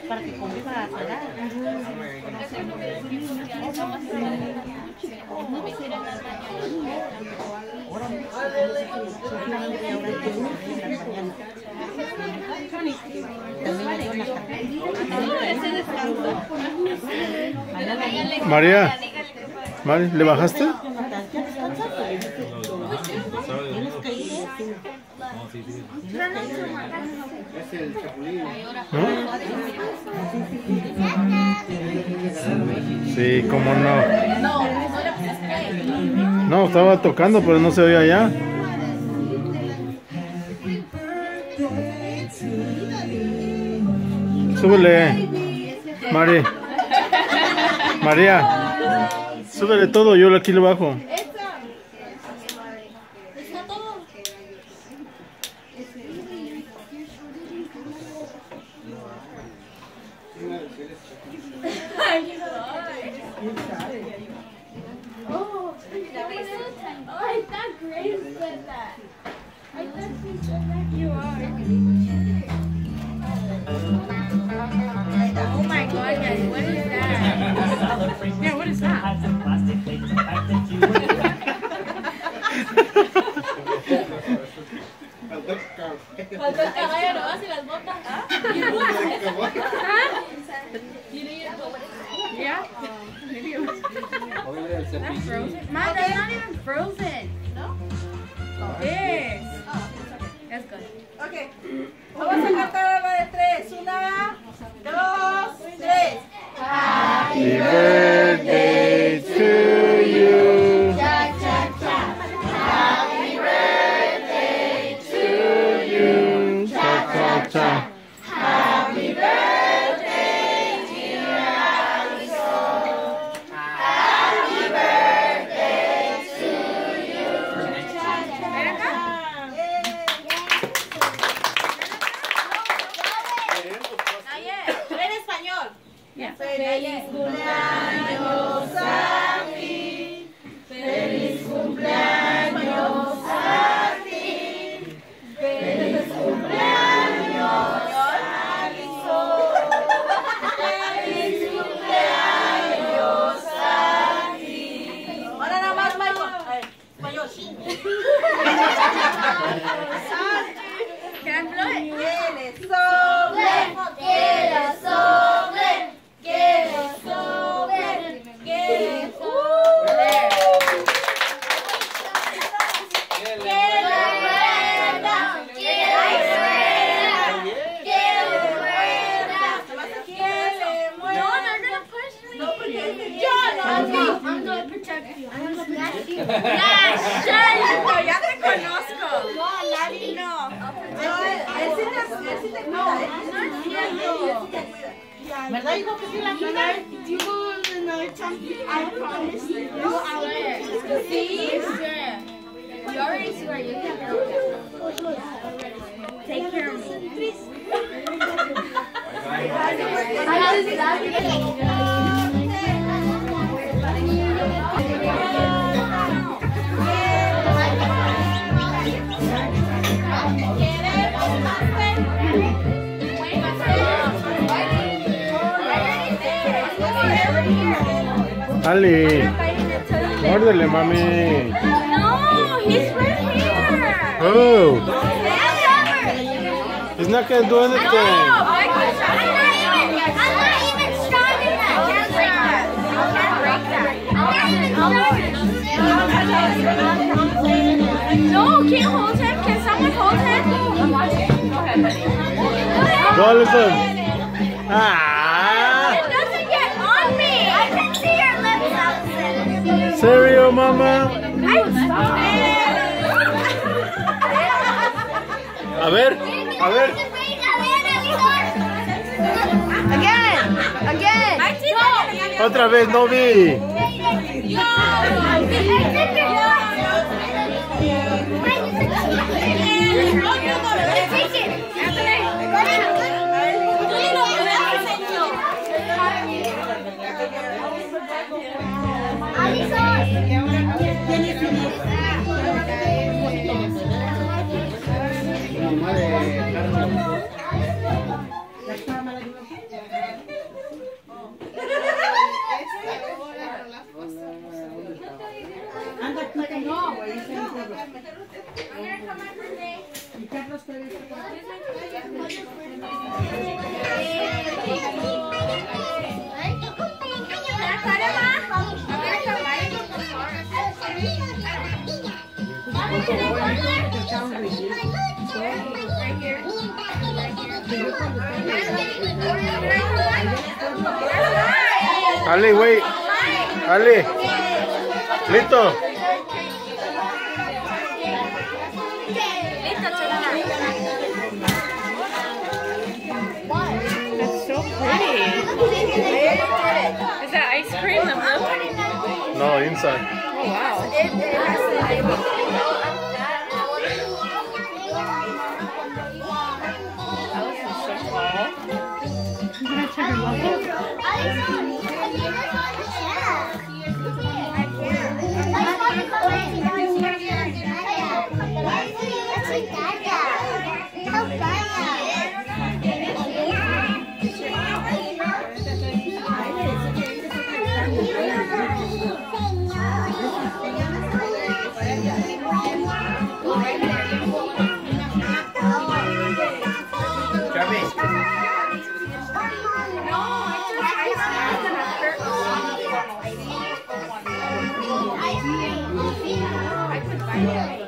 para que conviva a su edad. María, ¿le bajaste? ¿No? Sí, cómo no. No, estaba tocando, pero no se oía ya. Súbele, María, súbele todo, yo aquí lo bajo. I thought Grace said that. I thought she said that. You are. Oh my God, guys, what is that? Yeah, what is that? Faltó el caballo nomás y las botas. Yeah. That's frozen. Mom, that's not even frozen. No? It is. That's good. Ok. Vamos a cantar la de tres. 1, 2, 3. Happy birthday to you. Cha cha cha. Happy birthday to You. Cha cha cha. Happy birthday, dear Alison. Happy birthday to you. Ven acá. En español. Yeah. Feliz cumpleaños a ti. Feliz cumpleaños a ti. Feliz cumpleaños, Alison. Feliz cumpleaños a ti. Ahora nada más, Michael. Español. Can I blow it? Que le sobre, que le sobre, que le sobre, que le sobre. Que le rueda, que le rueda, que le rueda, que le mueva. No, they're gonna push me. No, porque yo no. I'm gonna protect you. I'm gonna protect you. Ya, Ya te conozco. no, Lali, no. Él sí te cuida, ¿eh? No es cierto. Él sí te cuida. ¿Verdad, hijo, que sí la cuida? See? You already swear you can help it. Take care of me. Ali, muérdele, mami. No, he's right here. Oh, he's not gonna do anything. I'm not even strong enough. You can't break that. No, can't hold him. Can someone hold him? I'm watching. Go ahead, buddy. Go, Alison. Ah, It doesn't get on me. I can see your lips, Allison. serio, mama. A ver. Again. I see that. Otra vez, no vi. Ali, wait. Ali. Listo. That's so pretty. Is that ice cream? The blue? No, inside. Oh wow. Allison's so tall. I'm gonna turn him I could find it.